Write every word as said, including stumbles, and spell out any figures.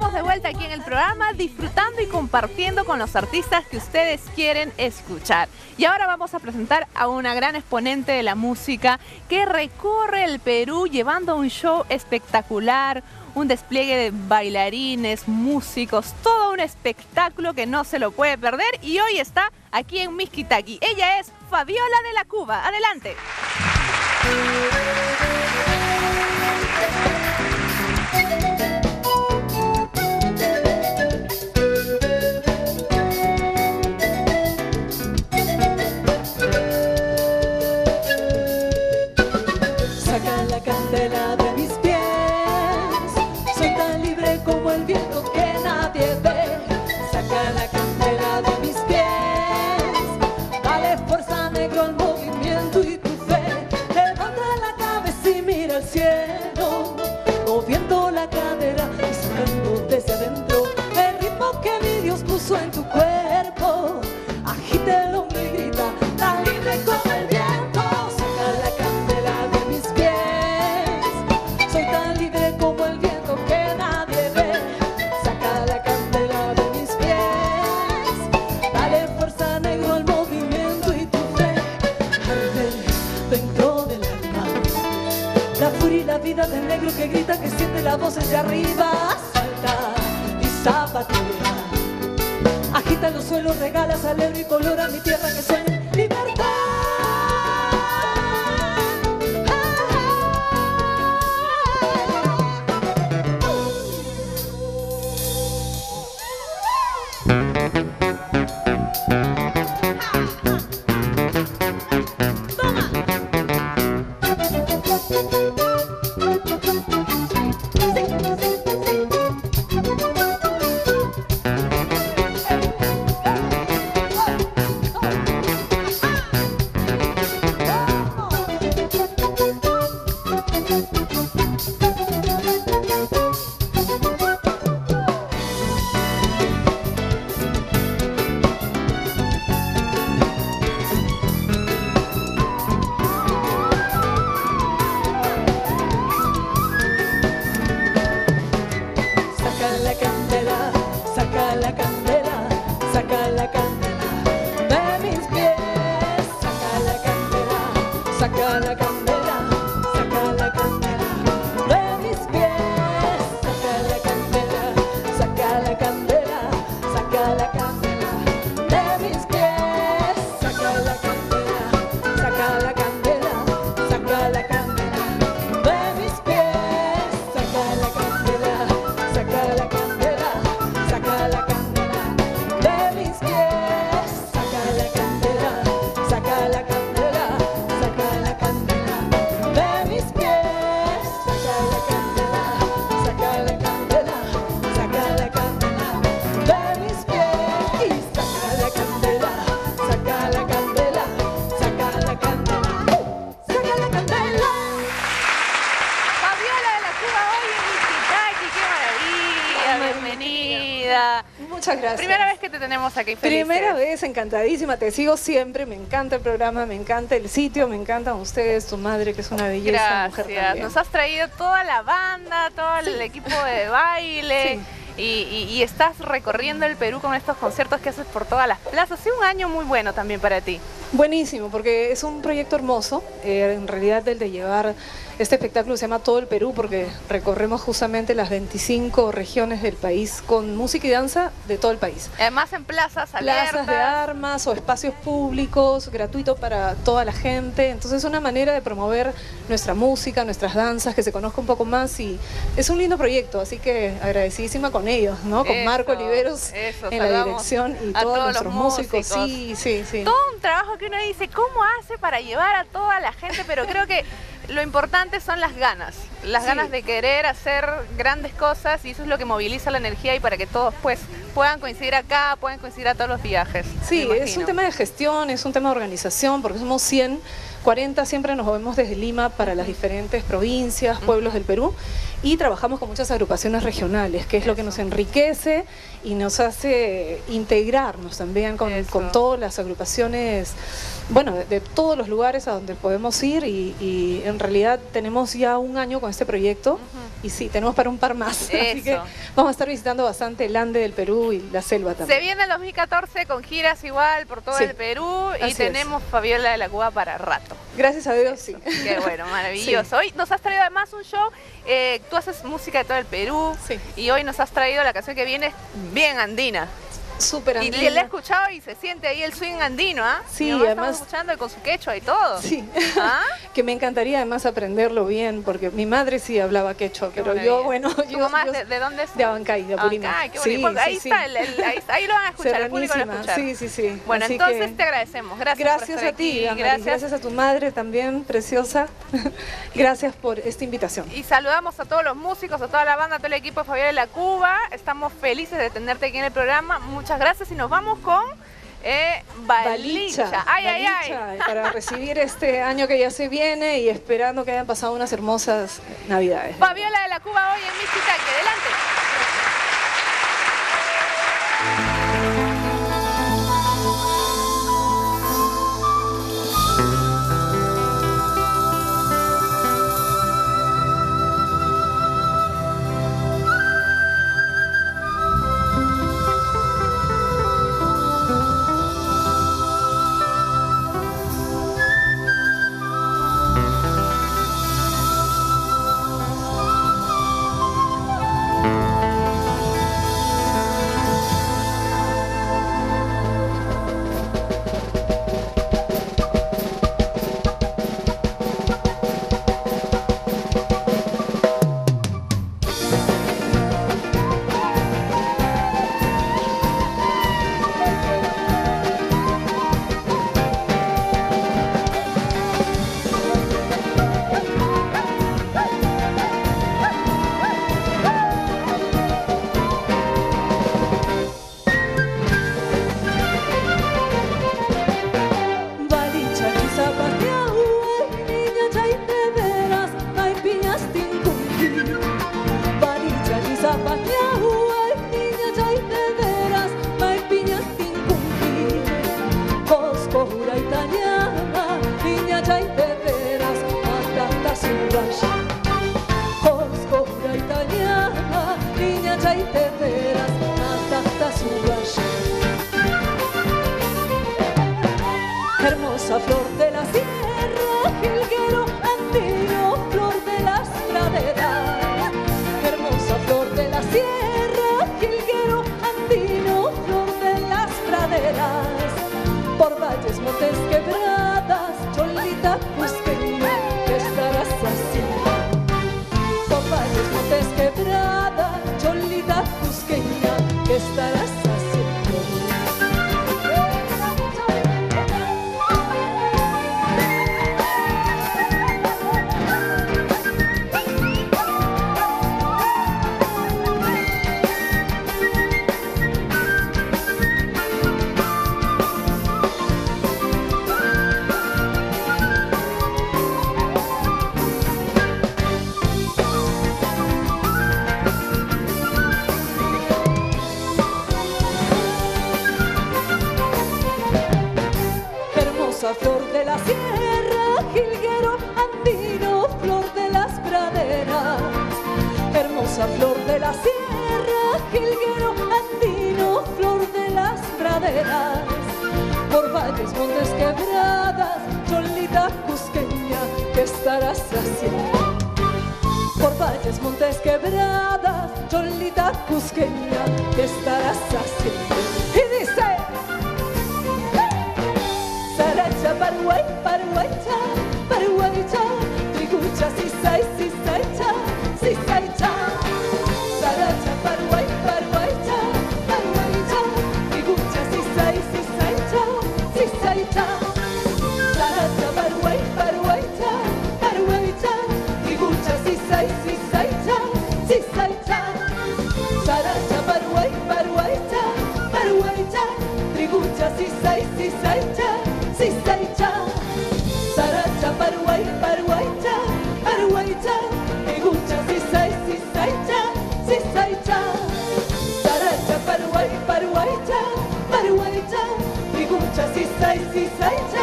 estamos de vuelta aquí en el programa, disfrutando y compartiendo con los artistas que ustedes quieren escuchar. Y ahora vamos a presentar a una gran exponente de la música que recorre el Perú llevando un show espectacular, un despliegue de bailarines, músicos, todo un espectáculo que no se lo puede perder. Y hoy está aquí en Miskitaki. Ella es Fabiola de la Cuba. ¡Adelante! Saca la candela de mis pies, soy tan libre como el viento que nadie ve. Saca la candela de mis pies, dale fuerza negro al movimiento y tu fe. Levanta la cabeza y mira al cielo, moviendo la cadera y sacando desde adentro el ritmo que mi Dios puso en tu cuerpo. Agítelo y grita, tan libre como el viento. Saca la candela de mis pies, soy tan libre como el viento que nadie ve. Saca la candela de mis pies, dale fuerza negro al movimiento y tu fe. Arde dentro del alma la furia y la vida del negro que grita, que siente la voz desde arriba. Salta y zapatea, agita los suelos, regala alegre y color a mi tierra que sueña libertad. Saca la candela, saca la candela de mis pies. Saca la candela, saca la candela, saca la candela de mis pies. Saca la candela, saca la candela, saca la candela de mis pies. Saca la candela, saca la candela, saca la candela de mis pies. Saca la candela, saca la candela. Saca la candela de mis pies, saca la candela, saca la candela, saca la candela de mis pies, saca la candela, saca la candela, saca la candela de mis pies, y saca la candela, saca la candela, saca la candela, saca la candela. Fabiola de la Cuba hoy en Miskitaki, qué maravilla, bienvenida. Muchas gracias. Primera vez que te tenemos aquí, felices. Primera vez, encantadísima, te sigo siempre, me encanta el programa, me encanta el sitio, me encantan ustedes, tu madre que es una belleza, mujer Gracias, también. nos has traído toda la banda, todo el equipo de baile. Sí. Y, y, y estás recorriendo el Perú con estos conciertos que haces por todas las plazas. Ha sido un año muy bueno también para ti. Buenísimo, porque es un proyecto hermoso, eh, en realidad el de llevar este espectáculo se llama Todo el Perú, porque recorremos justamente las veinticinco regiones del país con música y danza de todo el país. Además en plazas abiertas. Plazas de armas o espacios públicos, gratuito para toda la gente. Entonces es una manera de promover nuestra música, nuestras danzas, que se conozca un poco más, y es un lindo proyecto, así que agradecidísima con ellos, ¿no? Con Eso, Marco Oliveros eso, en la saludamos dirección y a todos todos nuestros los músicos. músicos. Sí, sí, sí. Todo un trabajo que uno dice, ¿cómo hace para llevar a toda la gente? Pero creo que lo importante son las ganas, las Sí. ganas de querer hacer grandes cosas, y eso es lo que moviliza la energía y para que todos pues puedan coincidir acá, puedan coincidir a todos los viajes. Sí, me es imagino. un tema de gestión, es un tema de organización, porque somos cien cuarenta siempre nos movemos desde Lima para las diferentes provincias, pueblos del Perú, y trabajamos con muchas agrupaciones regionales, que es lo que nos enriquece y nos hace integrarnos también con, con todas las agrupaciones, bueno, de, de todos los lugares a donde podemos ir, y, y en realidad tenemos ya un año con este proyecto, uh-huh. y sí, tenemos para un par más, Eso. así que vamos a estar visitando bastante el Ande del Perú y la selva también. Se viene el dos mil catorce con giras igual por todo sí. el Perú, y Así tenemos es. Fabiola de la Cuba para rato. Gracias a Dios, sí. Qué bueno, maravilloso. Sí. Hoy nos has traído además un show, eh, tú haces música de todo el Perú, sí. y hoy nos has traído la canción que viene bien andina. Súper andina. Y le he escuchado y se siente ahí el swing andino, ¿ah? ¿eh? Sí, además además escuchando con su quechua y todo. Sí, ¿Ah? que me encantaría además aprenderlo bien, porque mi madre sí hablaba quechua, qué pero yo, bueno... ¿Tu yo, mamá yo, de, de dónde es? De Abancay, de Apurímac. Abancay, qué bonito. Sí, ahí, sí, está, sí. El, el, ahí, ahí lo van a escuchar, el público lo va a escuchar. Sí, sí, sí. Bueno, Así entonces que, te agradecemos. Gracias, gracias por estar a ti, aquí. Gracias. gracias a tu madre también, preciosa. Gracias por esta invitación. Y saludamos a todos los músicos, a toda la banda, a todo el equipo de Fabiola de la Cuba. Estamos felices de tenerte aquí en el programa. Muchas gracias y nos vamos con... Eh, Balicha. Balicha, ay, Balicha, ay, ay. Para recibir este año que ya se viene y esperando que hayan pasado unas hermosas Navidades. Fabiola de la Cuba hoy en Mixitaque. Adelante. Hermosa flor de la sierra, jilguero andino, flor de las praderas. Hermosa flor de la sierra, jilguero andino, flor de las praderas. Por valles, montes, quebradas, cholita cusqueña, ¿qué estarás haciendo? Por valles, montes, quebradas, cholita cusqueña, ¿qué estarás haciendo? Flor de la sierra, jilguero andino, flor de las praderas. Hermosa flor de la sierra, jilguero andino, flor de las praderas. Por valles, montes, quebradas, cholita cusqueña, ¿qué estarás haciendo? Por valles, montes, quebradas, cholita cusqueña, ¿qué estarás haciendo? Y dice... Saracha, Paraguay, Paraguaycha, Paraguaycha, Trigucha, Sisay, Sisaycha, Sisaycha. Saracha, Paraguay, Paraguaycha, Paraguaycha, Trigucha, Sisay, Sisaycha, Sisaycha. Saracha, Paraguay, Paraguaycha, Paraguaycha, Trigucha, Sisay, Sisaycha, Sisaycha. Saracha, Paraguay, Paraguaycha, Paraguaycha, Trigucha, Sisay, Sisaycha. Sisaycha, Saracha. precisa echar.